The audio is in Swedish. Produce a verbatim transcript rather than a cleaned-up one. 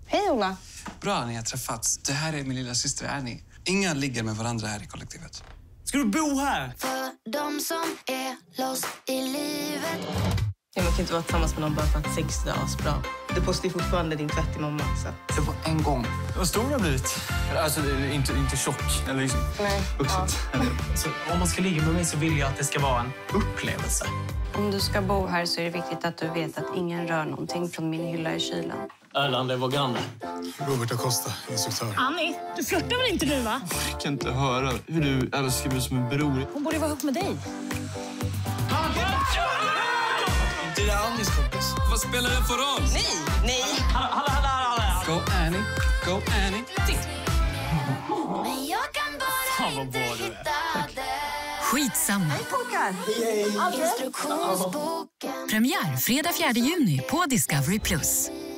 Hej Ola. Bra, ni har träffats. Det här är min lilla syster Annie. Inga ligger med varandra här i kollektivet. Ska du bo här? För de som är lost i livet. Ja, man kan inte vara tillsammans med någon bara för att sex är asbra. Du postar ju fortfarande din tvätt till mamma. Så. Det var en gång. Vad stor har blivit? Alltså, inte, inte tjock. Eller liksom Nej. vuxet. Ja. Så om man ska ligga med mig så vill jag att det ska vara en upplevelse. Om du ska bo här så är det viktigt att du vet att ingen rör någonting från min hylla i kylen. Erland är vår granne. Robert Acosta, instruktör. Annie, du flörtar väl inte nu, va? Jag kan inte höra hur du älskar mig som en bror. Hon borde vara ihop med dig. Det är Annies kompis. Vad spelar det för roll? Nej, nej. Hallå, hallå, hallå, hallå. Go Annie, go Annie. Men jag kan bara Fan, vad inte bra du är. hitta det. Skitsamma. Hej pojkar. Instruktionsboken. Premiär fredag fjärde juni på Discovery plus.